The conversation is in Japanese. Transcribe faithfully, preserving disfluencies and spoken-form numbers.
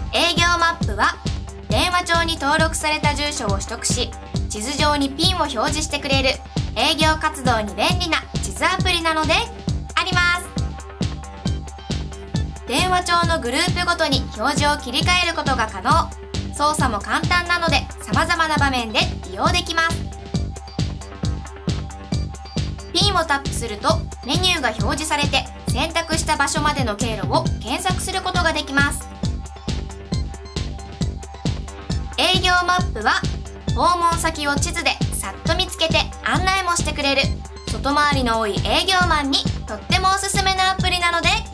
営業マップは電話帳に登録された住所を取得し、地図上にピンを表示してくれる営業活動に便利な地図アプリなのであります。電話帳のグループごとに表示を切り替えることが可能。操作も簡単なので様々な場面で利用できます。ピンをタップするとメニューが表示されて、選択した場所までの経路を検索することができます。営業マップは訪問先を地図でさっと見つけて案内もしてくれる、外回りの多い営業マンにとってもおすすめなアプリなので